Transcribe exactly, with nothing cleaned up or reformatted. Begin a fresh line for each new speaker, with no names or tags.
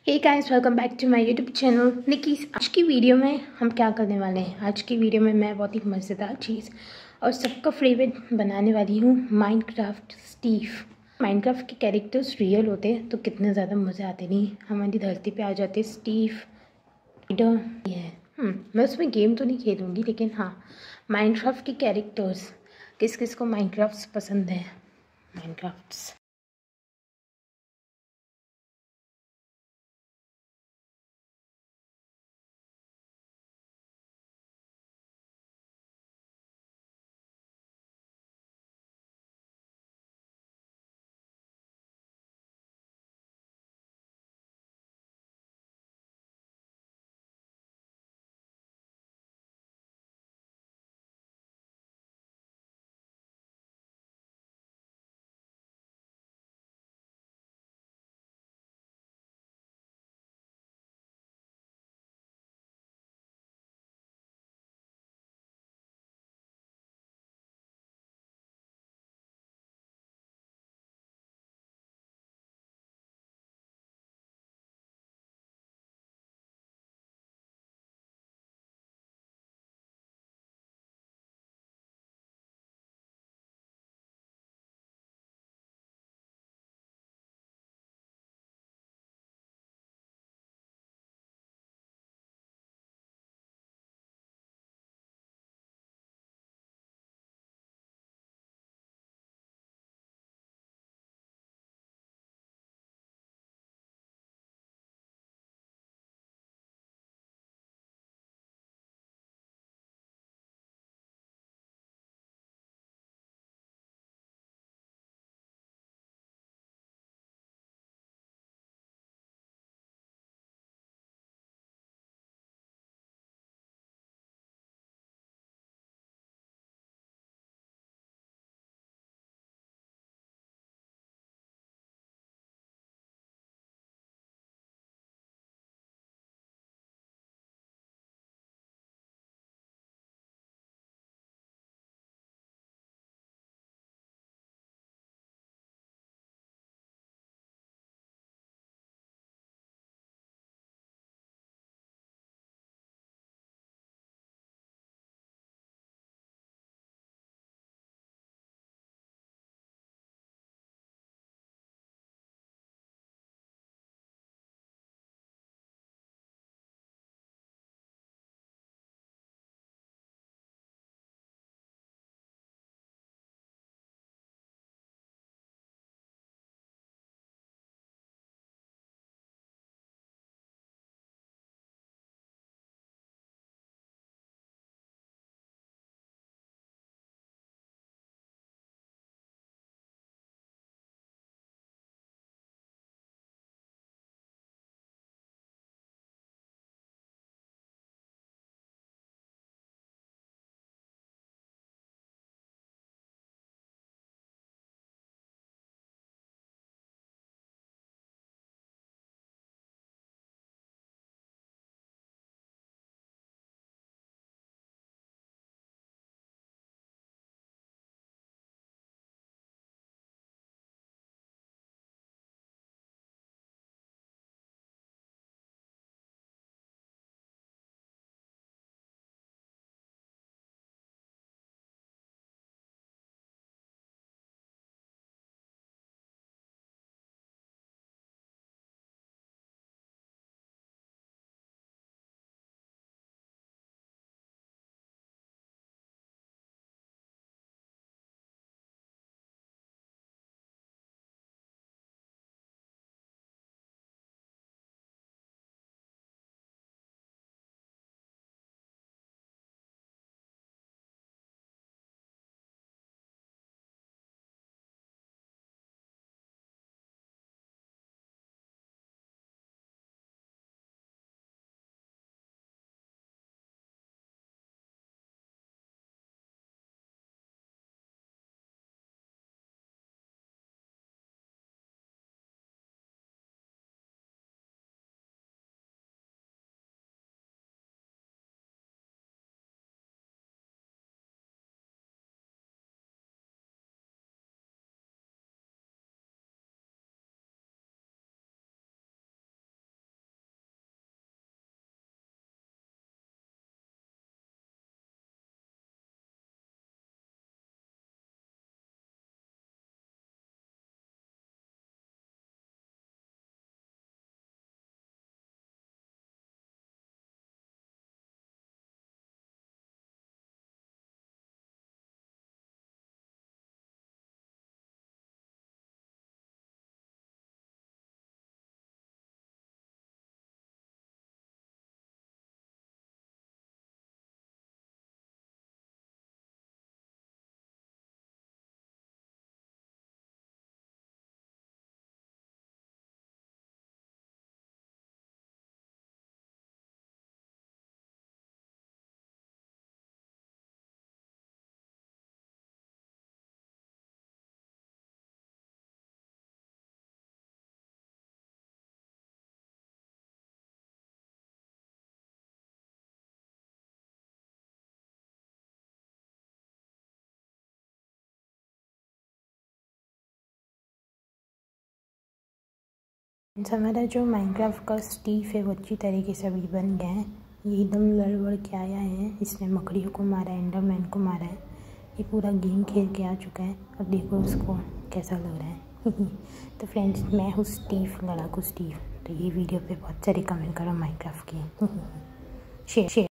Hey guys, welcome back to my YouTube channel निकीस। आज की वीडियो में हम क्या करने वाले हैं? आज की वीडियो में मैं बहुत ही मज़ेदार चीज़ और सबका फेवरेट बनाने वाली हूँ, माइनक्राफ्ट स्टीव। माइनक्राफ्ट के कैरेक्टर्स रियल होते हैं तो कितने ज़्यादा मज़े आते नहीं, हमारी धरती पे आ जाते। स्टीव लीडर ये है। हम्म, मैं उसमें गेम तो नहीं खेलूँगी, लेकिन हाँ, माइनक्राफ्ट के कैरेक्टर्स, किस किस को माइनक्राफ्ट पसंद है? माइनक्राफ्ट हमारा जो माइनक्राफ्ट का स्टीव है वो अच्छी तरीके से अभी बन गया है। ये एकदम लड़ के आया है, इसने मकड़ियों को मारा है, एंडरमैन को मारा है, ये पूरा गेम खेल के आ चुका है। अब देखो उसको कैसा लग रहा है। तो फ्रेंड्स, मैं हूँ स्टीव, लड़ाकू स्टीव। तो ये वीडियो पे बहुत सारे कमेंट करो माइनक्राफ्ट की। Share share